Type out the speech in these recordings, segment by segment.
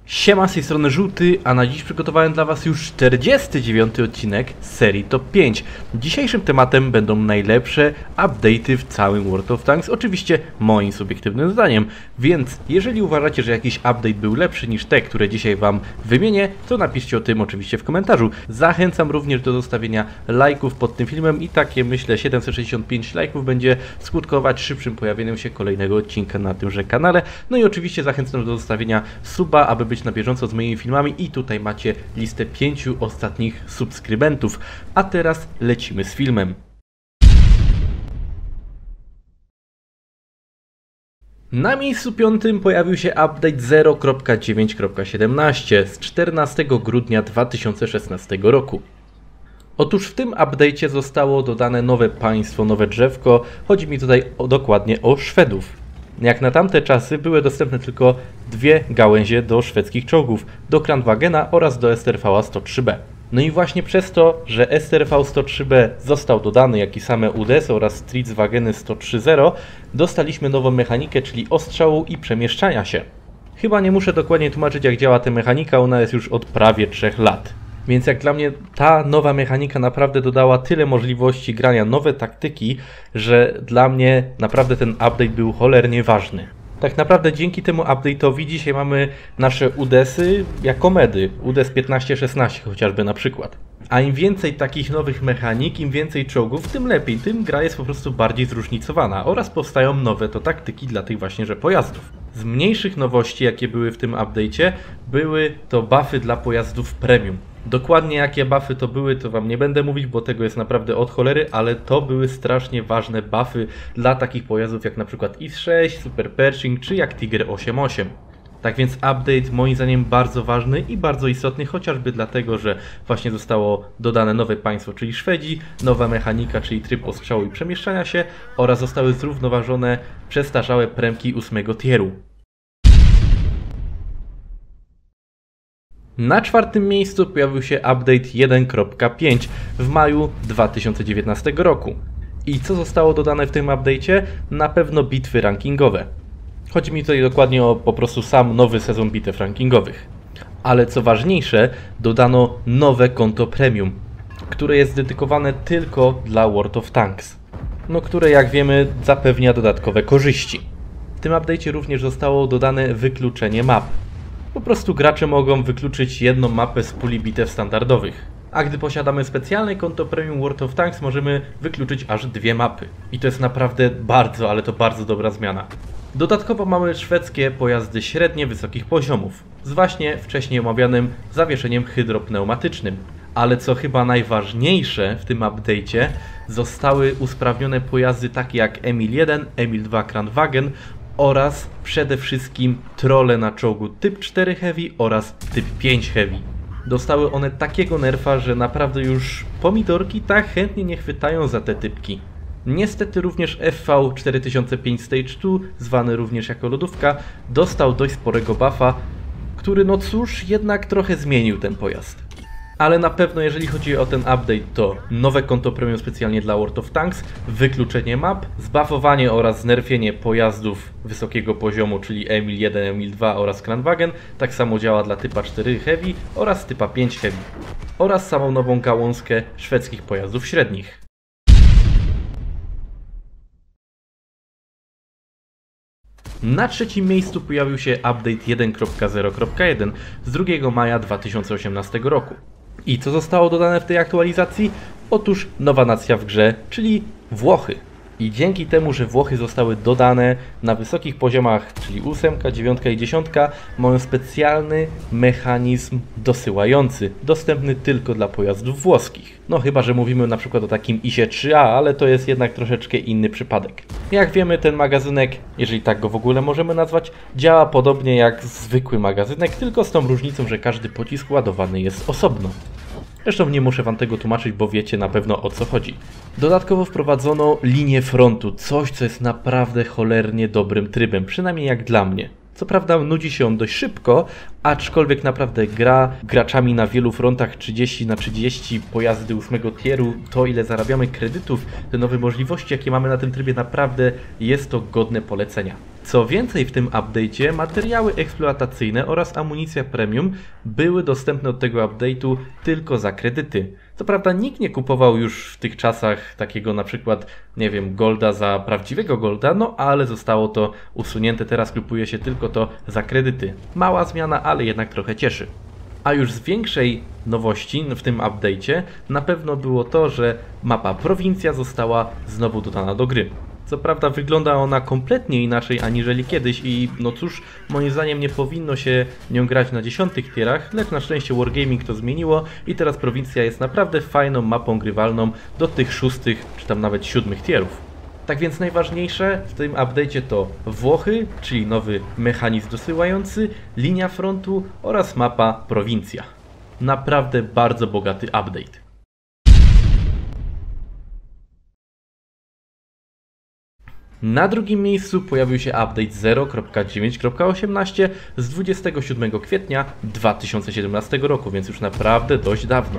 Siema, z tej strony Żółty, a na dziś przygotowałem dla Was już 49. odcinek z serii Top 5. Dzisiejszym tematem będą najlepsze update'y w całym World of Tanks, oczywiście moim subiektywnym zdaniem. Więc jeżeli uważacie, że jakiś update był lepszy niż te, które dzisiaj Wam wymienię, to napiszcie o tym oczywiście w komentarzu. Zachęcam również do zostawienia lajków pod tym filmem i takie, myślę, 765 lajków będzie skutkować szybszym pojawieniem się kolejnego odcinka na tymże kanale. No i oczywiście zachęcam do zostawienia suba, aby być na bieżąco z moimi filmami, i tutaj macie listę 5 ostatnich subskrybentów. A teraz lecimy z filmem. Na miejscu 5 pojawił się update 0.9.17 z 14 grudnia 2016 roku. Otóż w tym update'cie zostało dodane nowe państwo, nowe drzewko. Chodzi mi tutaj dokładnie o Szwedów. Jak na tamte czasy były dostępne tylko dwie gałęzie do szwedzkich czołgów, do Kranwagena oraz do STRV-103B. No i właśnie przez to, że STRV-103B został dodany, jak i same UDES oraz Stridswageny 103.0, dostaliśmy nową mechanikę, czyli ostrzału i przemieszczania się. Chyba nie muszę dokładnie tłumaczyć, jak działa ta mechanika, ona jest już od prawie 3 lat. Więc jak dla mnie ta nowa mechanika naprawdę dodała tyle możliwości grania, nowe taktyki, że dla mnie naprawdę ten update był cholernie ważny. Tak naprawdę dzięki temu update'owi dzisiaj mamy nasze UDESy jako medy, UDES 15-16 chociażby na przykład. A im więcej takich nowych mechanik, im więcej czołgów, tym lepiej, tym gra jest po prostu bardziej zróżnicowana oraz powstają nowe taktyki dla tych właśnie pojazdów. Z mniejszych nowości, jakie były w tym update'cie, były to buffy dla pojazdów premium. Dokładnie jakie buffy to były, to Wam nie będę mówić, bo tego jest naprawdę od cholery, ale to były strasznie ważne buffy dla takich pojazdów jak na przykład IS-6, Super Pershing czy jak Tiger 8.8. Tak więc update moim zdaniem bardzo ważny i bardzo istotny, chociażby dlatego, że właśnie zostało dodane nowe państwo, czyli Szwedzi, nowa mechanika, czyli tryb ostrzału i przemieszczania się, oraz zostały zrównoważone przestarzałe premki 8 tieru. Na 4. miejscu pojawił się update 1.5 w maju 2019 roku. I co zostało dodane w tym update'cie? Na pewno bitwy rankingowe. Chodzi mi tutaj dokładnie o po prostu sam nowy sezon bitew rankingowych. Ale co ważniejsze, dodano nowe konto premium, które jest dedykowane tylko dla World of Tanks. No, które jak wiemy zapewnia dodatkowe korzyści. W tym update'cie również zostało dodane wykluczenie map. Po prostu gracze mogą wykluczyć jedną mapę z puli bitew standardowych. A gdy posiadamy specjalne konto Premium World of Tanks, możemy wykluczyć aż 2 mapy. I to jest naprawdę bardzo, ale to bardzo dobra zmiana. Dodatkowo mamy szwedzkie pojazdy średnie wysokich poziomów, z właśnie wcześniej omawianym zawieszeniem hydropneumatycznym. Ale co chyba najważniejsze w tym update'cie, zostały usprawnione pojazdy takie jak Emil 1, Emil 2 Kranwagen oraz przede wszystkim trolle na czołgu typ 4 Heavy oraz typ 5 Heavy. Dostały one takiego nerfa, że naprawdę już pomidorki tak chętnie nie chwytają za te typki. Niestety również FV4005 Stage 2, zwany również jako lodówka, dostał dość sporego buffa, który no cóż, jednak trochę zmienił ten pojazd. Ale na pewno jeżeli chodzi o ten update, to nowe konto premium specjalnie dla World of Tanks, wykluczenie map, zbuffowanie oraz znerfienie pojazdów wysokiego poziomu, czyli Emil 1, Emil 2 oraz Kranwagen. Tak samo działa dla typa 4 Heavy oraz typa 5 Heavy. Oraz samą nową gałązkę szwedzkich pojazdów średnich. Na 3. miejscu pojawił się update 1.0.1 z 2 maja 2018 roku. I co zostało dodane w tej aktualizacji? Otóż nowa nacja w grze, czyli Włochy. I dzięki temu, że Włochy zostały dodane na wysokich poziomach, czyli 8, 9 i 10, mają specjalny mechanizm dosyłający, dostępny tylko dla pojazdów włoskich. No chyba, że mówimy na przykład o takim ISie 3A, ale to jest jednak troszeczkę inny przypadek. Jak wiemy, ten magazynek, jeżeli tak go w ogóle możemy nazwać, działa podobnie jak zwykły magazynek, tylko z tą różnicą, że każdy pocisk ładowany jest osobno. Zresztą nie muszę Wam tego tłumaczyć, bo wiecie na pewno o co chodzi. Dodatkowo wprowadzono linię frontu, coś co jest naprawdę cholernie dobrym trybem, przynajmniej jak dla mnie. Co prawda nudzi się on dość szybko, aczkolwiek naprawdę gra graczami na wielu frontach 30/30, pojazdy 8 tieru, to ile zarabiamy kredytów, te nowe możliwości jakie mamy na tym trybie, naprawdę jest to godne polecenia. Co więcej, w tym update'cie materiały eksploatacyjne oraz amunicja premium były dostępne od tego update'u tylko za kredyty. Co prawda nikt nie kupował już w tych czasach takiego na przykład, nie wiem, golda za prawdziwego golda, no ale zostało to usunięte, teraz kupuje się tylko to za kredyty. Mała zmiana, ale jednak trochę cieszy. A już z większej nowości w tym update'cie na pewno było to, że mapa prowincja została znowu dodana do gry. Co prawda wygląda ona kompletnie inaczej aniżeli kiedyś i no cóż, moim zdaniem nie powinno się nią grać na 10 tierach, lecz na szczęście Wargaming to zmieniło i teraz prowincja jest naprawdę fajną mapą grywalną do tych 6 czy tam nawet 7 tierów. Tak więc najważniejsze w tym update'cie to Włochy, czyli nowy mechanizm dosyłający, linia frontu oraz mapa prowincja. Naprawdę bardzo bogaty update. Na drugim miejscu pojawił się update 0.9.18 z 27 kwietnia 2017 roku, więc już naprawdę dość dawno.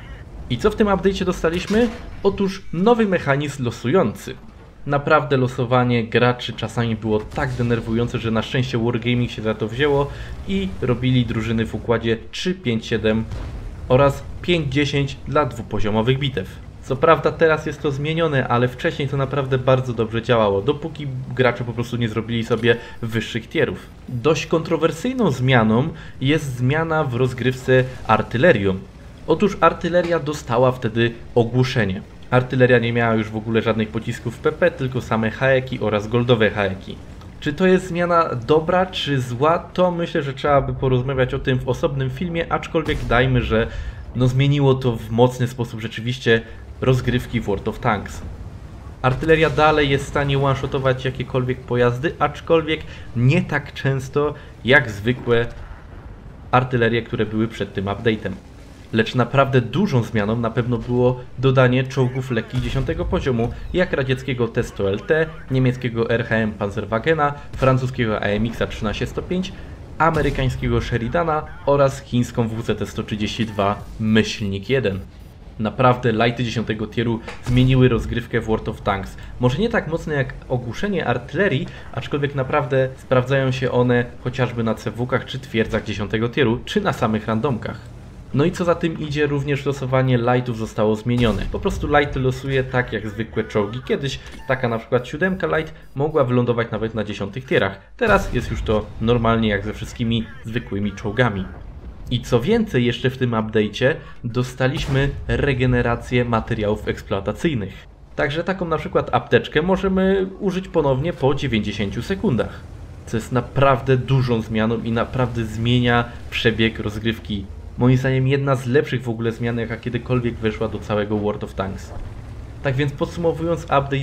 I co w tym update'cie dostaliśmy? Otóż nowy mechanizm losujący. Naprawdę losowanie graczy czasami było tak denerwujące, że na szczęście Wargaming się za to wzięło i robili drużyny w układzie 3-5-7 oraz 5-10 dla dwupoziomowych bitew. Co prawda teraz jest to zmienione, ale wcześniej to naprawdę bardzo dobrze działało, dopóki gracze po prostu nie zrobili sobie wyższych tierów. Dość kontrowersyjną zmianą jest zmiana w rozgrywce artylerią. Otóż artyleria dostała wtedy ogłuszenie. Artyleria nie miała już w ogóle żadnych pocisków PP, tylko same haeki oraz goldowe haeki. Czy to jest zmiana dobra czy zła, to myślę, że trzeba by porozmawiać o tym w osobnym filmie, aczkolwiek dajmy, że no zmieniło to w mocny sposób rzeczywiście rozgrywki w World of Tanks. Artyleria dalej jest w stanie one-shotować jakiekolwiek pojazdy, aczkolwiek nie tak często jak zwykłe artylerie, które były przed tym update'em. Lecz naprawdę dużą zmianą na pewno było dodanie czołgów lekkich 10 poziomu, jak radzieckiego T-100LT, niemieckiego RHM Panzerwagena, francuskiego AMX-a 13-105, amerykańskiego Sheridana oraz chińską WZT-132 Myślnik 1. Naprawdę lighty 10 tieru zmieniły rozgrywkę w World of Tanks. Może nie tak mocno jak ogłuszenie artylerii, aczkolwiek naprawdę sprawdzają się one chociażby na CW-kach czy twierdzach 10 tieru, czy na samych randomkach. No i co za tym idzie, również losowanie lightów zostało zmienione. Po prostu lighty losuje tak jak zwykłe czołgi. Kiedyś taka na przykład 7 light mogła wylądować nawet na 10 tierach. Teraz jest już to normalnie jak ze wszystkimi zwykłymi czołgami. I co więcej, jeszcze w tym update'cie dostaliśmy regenerację materiałów eksploatacyjnych. Także taką na przykład apteczkę możemy użyć ponownie po 90 sekundach. Co jest naprawdę dużą zmianą i naprawdę zmienia przebieg rozgrywki. Moim zdaniem jedna z lepszych w ogóle zmian, jaka kiedykolwiek weszła do całego World of Tanks. Tak więc podsumowując update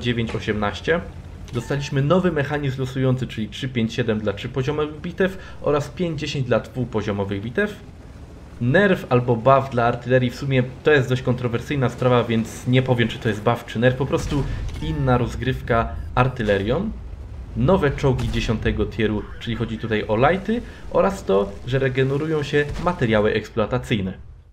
0.9.18, dostaliśmy nowy mechanizm losujący, czyli 3-5-7 dla 3-poziomowych bitew oraz 5-10 dla 2-poziomowych bitew. Nerf albo buff dla artylerii, w sumie to jest dość kontrowersyjna sprawa, więc nie powiem, czy to jest buff czy nerf, po prostu inna rozgrywka artylerią. Nowe czołgi 10 tieru, czyli chodzi tutaj o lighty, oraz to, że regenerują się materiały eksploatacyjne.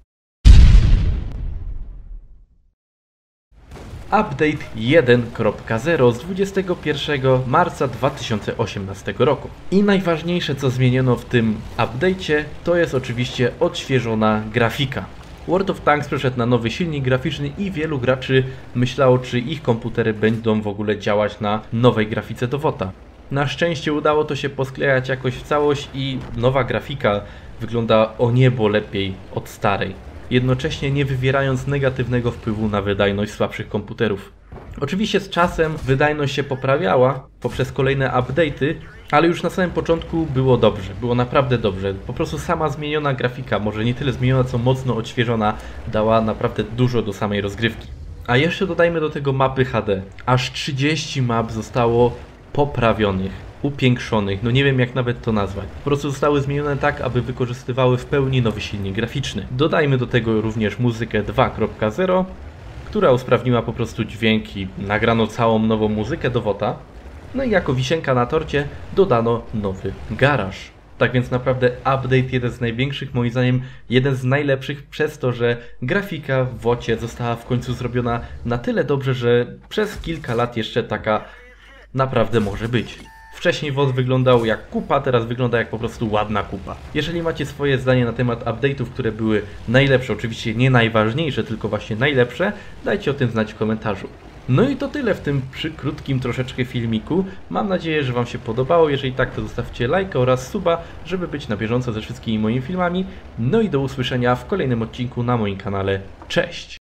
Update 1.0 z 21 marca 2018 roku. I najważniejsze, co zmieniono w tym update'cie, to jest oczywiście odświeżona grafika. World of Tanks przeszedł na nowy silnik graficzny i wielu graczy myślało, czy ich komputery będą w ogóle działać na nowej grafice do WOTA. Na szczęście udało to się posklejać jakoś w całość i nowa grafika wygląda o niebo lepiej od starej, jednocześnie nie wywierając negatywnego wpływu na wydajność słabszych komputerów. Oczywiście z czasem wydajność się poprawiała poprzez kolejne update'y, ale już na samym początku było dobrze, było naprawdę dobrze. Po prostu sama zmieniona grafika, może nie tyle zmieniona, co mocno odświeżona, dała naprawdę dużo do samej rozgrywki. A jeszcze dodajmy do tego mapy HD. Aż 30 map zostało poprawionych, upiększonych, no nie wiem jak nawet to nazwać. Po prostu zostały zmienione tak, aby wykorzystywały w pełni nowy silnik graficzny. Dodajmy do tego również muzykę 2.0, która usprawniła po prostu dźwięk i nagrano całą nową muzykę do WOTA. No i jako wisienka na torcie dodano nowy garaż. Tak więc naprawdę update jeden z największych, moim zdaniem jeden z najlepszych, przez to, że grafika w WOTie została w końcu zrobiona na tyle dobrze, że przez kilka lat jeszcze taka naprawdę może być. Wcześniej WoD wyglądał jak kupa, teraz wygląda jak po prostu ładna kupa. Jeżeli macie swoje zdanie na temat update'ów, które były najlepsze, oczywiście nie najważniejsze, tylko właśnie najlepsze, dajcie o tym znać w komentarzu. No i to tyle w tym krótkim troszeczkę filmiku. Mam nadzieję, że Wam się podobało. Jeżeli tak, to zostawcie lajka oraz suba, żeby być na bieżąco ze wszystkimi moimi filmami. No i do usłyszenia w kolejnym odcinku na moim kanale. Cześć!